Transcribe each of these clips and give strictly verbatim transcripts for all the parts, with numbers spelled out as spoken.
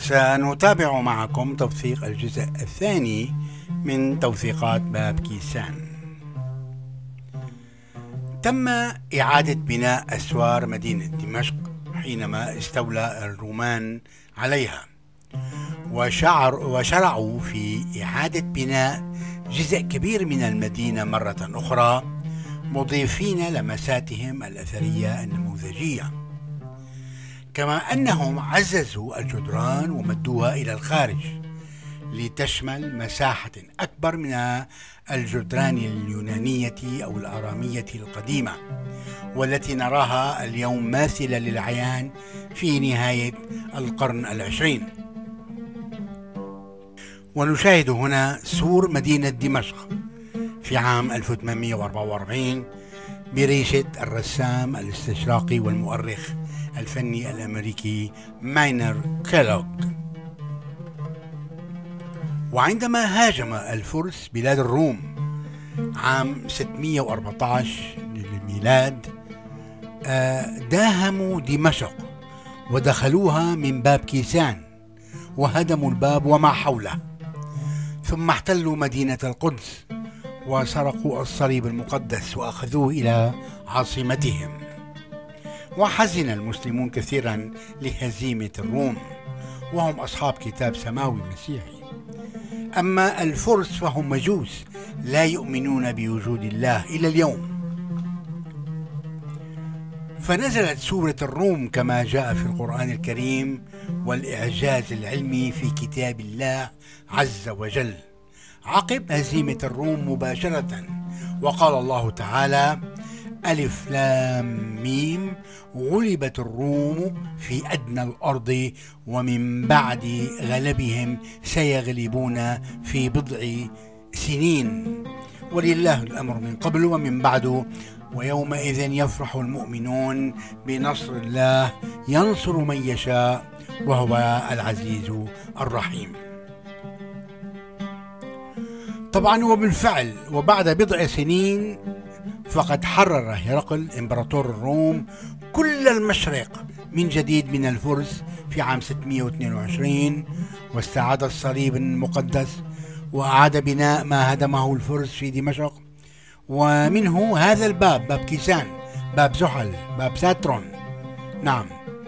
سنتابع معكم توثيق الجزء الثاني من توثيقات باب كيسان. تم إعادة بناء أسوار مدينة دمشق حينما استولى الرومان عليها، وشعر وشرعوا في إعادة بناء جزء كبير من المدينة مرة أخرى، مضيفين لمساتهم الأثرية النموذجية، كما أنهم عززوا الجدران ومدوها إلى الخارج لتشمل مساحة أكبر من الجدران اليونانية أو الآرامية القديمة، والتي نراها اليوم ماثلة للعيان في نهاية القرن العشرين. ونشاهد هنا سور مدينة دمشق في عام ألف وثمانمئة وأربعة وأربعين بريشة الرسام الاستشراقي والمؤرخ الفني الأمريكي ماينر كيلوغ. وعندما هاجم الفرس بلاد الروم عام ستمئة وأربعة عشر للميلاد، داهموا دمشق ودخلوها من باب كيسان وهدموا الباب وما حوله، ثم احتلوا مدينة القدس وسرقوا الصليب المقدس وأخذوه إلى عاصمتهم. وحزن المسلمون كثيرا لهزيمة الروم، وهم أصحاب كتاب سماوي مسيحي. أما الفرس فهم مجوس لا يؤمنون بوجود الله إلى اليوم. فنزلت سورة الروم كما جاء في القرآن الكريم والإعجاز العلمي في كتاب الله عز وجل عقب هزيمة الروم مباشرة، وقال الله تعالى: ألف لام ميم غلبت الروم في أدنى الأرض ومن بعد غلبهم سيغلبون في بضع سنين ولله الأمر من قبل ومن بعد ويومئذ يفرح المؤمنون بنصر الله ينصر من يشاء وهو العزيز الرحيم. طبعا وبالفعل وبعد بضع سنين فقد حرر هرقل إمبراطور الروم كل المشرق من جديد من الفرس في عام ستمئة واثنين وعشرين، واستعاد الصليب المقدس وأعاد بناء ما هدمه الفرس في دمشق، ومنه هذا الباب، باب كيسان، باب زحل، باب ساترون. نعم.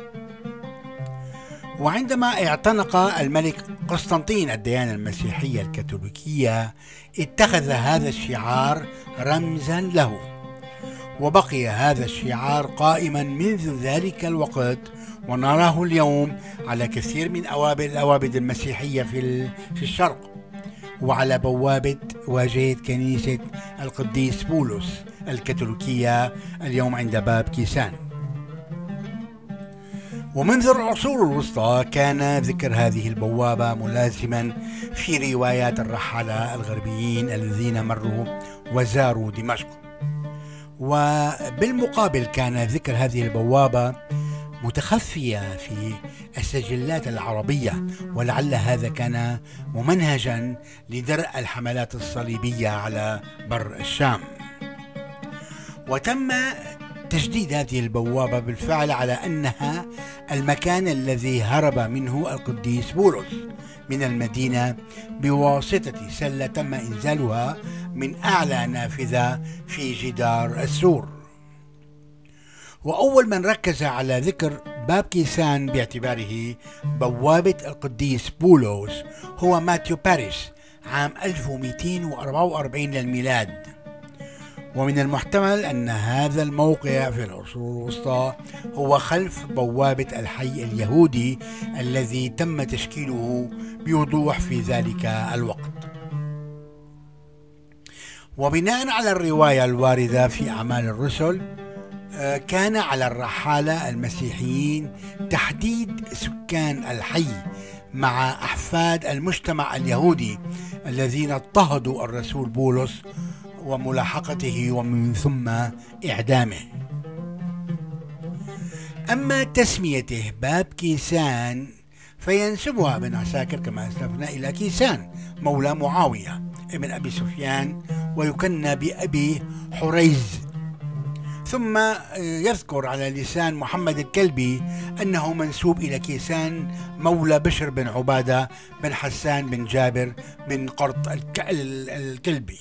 وعندما اعتنق الملك قسطنطين الديانة المسيحية الكاثوليكية اتخذ هذا الشعار رمزا له، وبقي هذا الشعار قائما منذ ذلك الوقت، ونراه اليوم على كثير من أوابد الأوابد المسيحية في في الشرق، وعلى بوابة واجهة كنيسة القديس بولس الكاثوليكية اليوم عند باب كيسان. ومنذ العصور الوسطى كان ذكر هذه البوابة ملازما في روايات الرحالة الغربيين الذين مروا وزاروا دمشق، وبالمقابل كان ذكر هذه البوابة متخفية في السجلات العربية، ولعل هذا كان ممنهجا لدرء الحملات الصليبية على بر الشام. وتم تجديد هذه البوابة بالفعل على أنها المكان الذي هرب منه القديس بولس من المدينة بواسطة سلة تم إنزالها من أعلى نافذة في جدار السور. وأول من ركز على ذكر باب كيسان باعتباره بوابة القديس بولس هو ماتيو باريس عام ألف ومئتين وأربعة وأربعين للميلاد. ومن المحتمل أن هذا الموقع في العصور الوسطى هو خلف بوابة الحي اليهودي الذي تم تشكيله بوضوح في ذلك الوقت. وبناء على الرواية الواردة في أعمال الرسل، كان على الرحالة المسيحيين تحديد سكان الحي مع أحفاد المجتمع اليهودي الذين اضطهدوا الرسول بولس وملاحقته ومن ثم إعدامه. أما تسميته باب كيسان فينسبها ابن عساكر كما أسلفنا إلى كيسان مولى معاوية ابن أبي سفيان، ويكنى بأبي حريز. ثم يذكر على لسان محمد الكلبي أنه منسوب إلى كيسان مولى بشر بن عبادة بن حسان بن جابر بن قرط الكلبي.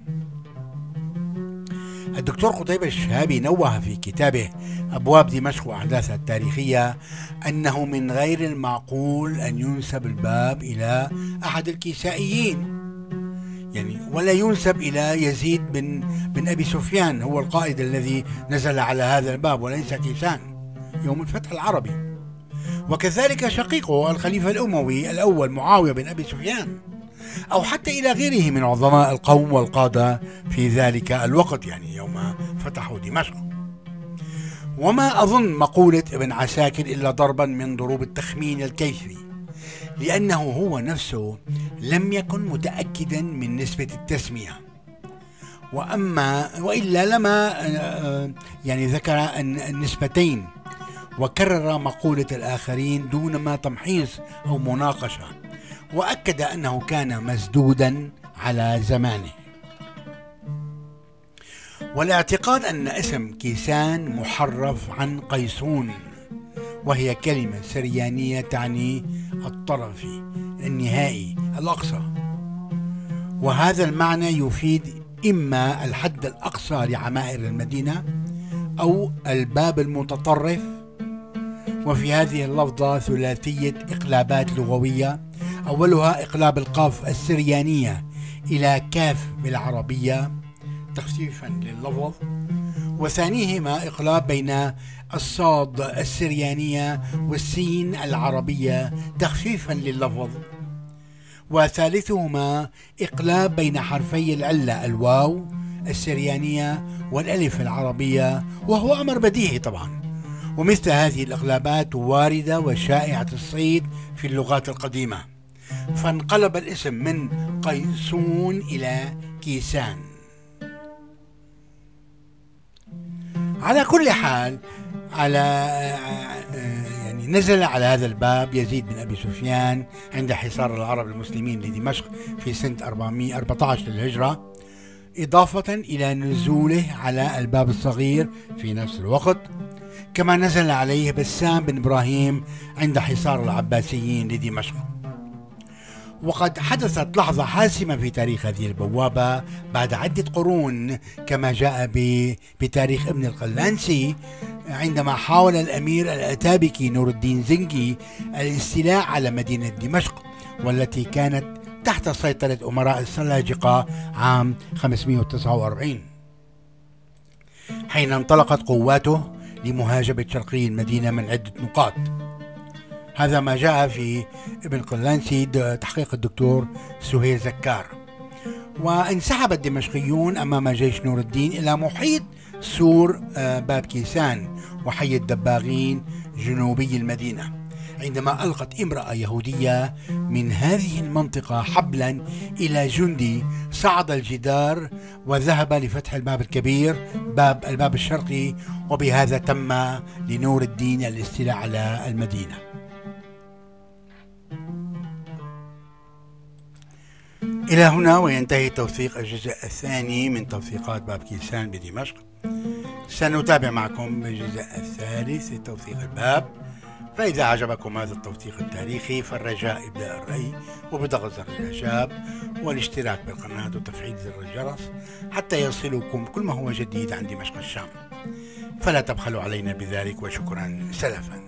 الدكتور قتيبة الشهابي نوه في كتابه أبواب دمشق وأحداثها التاريخية أنه من غير المعقول أن ينسب الباب إلى أحد الكيسائيين، يعني ولا ينسب إلى يزيد بن بن أبي سفيان هو القائد الذي نزل على هذا الباب، وليس كيسان يوم الفتح العربي، وكذلك شقيقه الخليفة الأموي الأول معاوية بن أبي سفيان، أو حتى إلى غيره من عظماء القوم والقادة في ذلك الوقت، يعني يوم فتحوا دمشق. وما أظن مقولة ابن عساكر إلا ضربا من ضروب التخمين الكيفي، لأنه هو نفسه لم يكن متأكدا من نسبة التسمية، وأما وإلا لما يعني ذكر النسبتين وكرر مقولة الآخرين دون ما تمحيص أو مناقشة، وأكد أنه كان مسدودا على زمانه. والاعتقاد أن اسم كيسان محرف عن قيسون، وهي كلمة سريانية تعني الطرفي النهائي الأقصى، وهذا المعنى يفيد إما الحد الأقصى لعمائر المدينة أو الباب المتطرف. وفي هذه اللفظة ثلاثية إقلابات لغوية، أولها إقلاب القاف السريانية إلى كاف بالعربية تخفيفا لللفظ، وثانيهما إقلاب بين الصاد السريانية والسين العربية تخفيفا لللفظ، وثالثهما إقلاب بين حرفي العلة الواو السريانية والألف العربية، وهو أمر بديهي طبعا. ومثل هذه الإقلابات واردة وشائعة الصيد في اللغات القديمة، فانقلب الاسم من قيسون إلى كيسان. على كل حال، على يعني نزل على هذا الباب يزيد بن أبي سفيان عند حصار العرب المسلمين لدمشق في سنة أربعمائة وأربعة عشر للهجرة، إضافة إلى نزوله على الباب الصغير في نفس الوقت، كما نزل عليه بسام بن إبراهيم عند حصار العباسيين لدمشق. وقد حدثت لحظة حاسمة في تاريخ هذه البوابة بعد عدة قرون، كما جاء بتاريخ ابن القلانسي عندما حاول الأمير الأتابكي نور الدين زنكي الاستيلاء على مدينة دمشق، والتي كانت تحت سيطرة أمراء السلاجقة عام خمسمائة وتسعة وأربعين، حين انطلقت قواته لمهاجمة شرقي المدينة من عدة نقاط. هذا ما جاء في ابن قلانسي تحقيق الدكتور سهيل زكار. وانسحب الدمشقيون أمام جيش نور الدين إلى محيط سور باب كيسان وحي الدباغين جنوبي المدينة، عندما ألقت امرأة يهودية من هذه المنطقة حبلا إلى جندي صعد الجدار وذهب لفتح الباب الكبير باب الباب الشرقي، وبهذا تم لنور الدين الاستيلاء على المدينة. إلى هنا وينتهي توثيق الجزء الثاني من توثيقات باب كيسان بدمشق. سنتابع معكم بالجزء الثالث لتوثيق الباب، فإذا عجبكم هذا التوثيق التاريخي فالرجاء إبداء الرأي وبضغط زر الإعجاب والاشتراك بالقناة وتفعيل زر الجرس حتى يصلكم كل ما هو جديد عن دمشق الشام، فلا تبخلوا علينا بذلك، وشكرا سلفا.